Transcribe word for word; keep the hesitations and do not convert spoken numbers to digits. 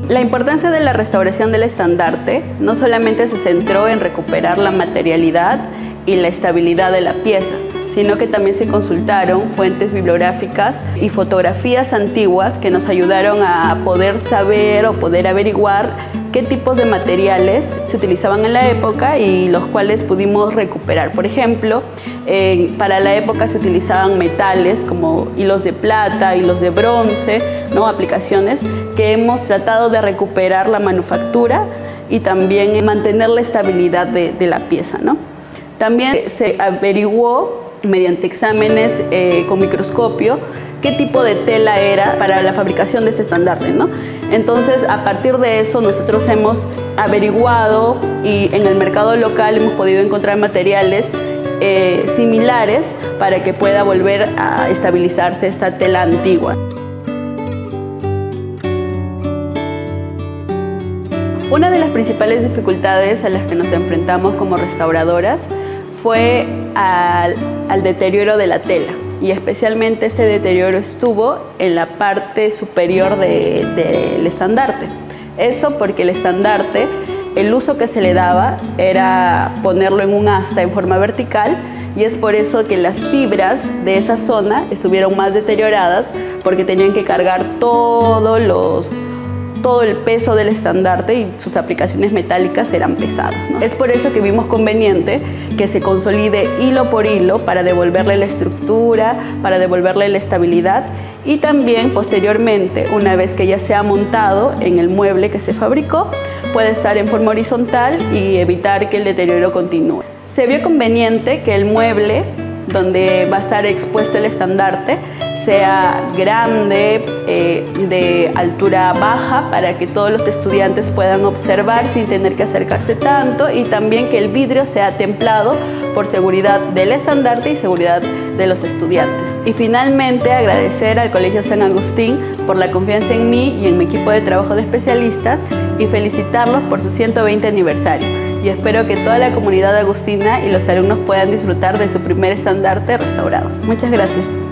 La importancia de la restauración del estandarte no solamente se centró en recuperar la materialidad y la estabilidad de la pieza, sino que también se consultaron fuentes bibliográficas y fotografías antiguas que nos ayudaron a poder saber o poder averiguar qué tipos de materiales se utilizaban en la época y los cuales pudimos recuperar. Por ejemplo, eh, para la época se utilizaban metales como hilos de plata, hilos de bronce, ¿no? Aplicaciones que hemos tratado de recuperar la manufactura y también mantener la estabilidad de, de la pieza, ¿no? También se averiguó mediante exámenes eh, con microscopio qué tipo de tela era para la fabricación de ese estandarte, ¿no? Entonces, a partir de eso, nosotros hemos averiguado y en el mercado local hemos podido encontrar materiales eh, similares para que pueda volver a estabilizarse esta tela antigua. Una de las principales dificultades a las que nos enfrentamos como restauradoras fue al, al deterioro de la tela, y especialmente este deterioro estuvo en la parte superior del de, de estandarte. Eso porque el estandarte, el uso que se le daba era ponerlo en un asta en forma vertical, y es por eso que las fibras de esa zona estuvieron más deterioradas, porque tenían que cargar todos los todo el peso del estandarte y sus aplicaciones metálicas eran pesadas, ¿no? Es por eso que vimos conveniente que se consolide hilo por hilo para devolverle la estructura, para devolverle la estabilidad, y también posteriormente, una vez que ya se ha montado en el mueble que se fabricó, puede estar en forma horizontal y evitar que el deterioro continúe. Se vio conveniente que el mueble donde va a estar expuesto el estandarte sea grande, eh, de altura baja, para que todos los estudiantes puedan observar sin tener que acercarse tanto, y también que el vidrio sea templado por seguridad del estandarte y seguridad de los estudiantes. Y finalmente, agradecer al Colegio San Agustín por la confianza en mí y en mi equipo de trabajo de especialistas, y felicitarlos por su ciento veinte aniversario. Y espero que toda la comunidad agustina y los alumnos puedan disfrutar de su primer estandarte restaurado. Muchas gracias.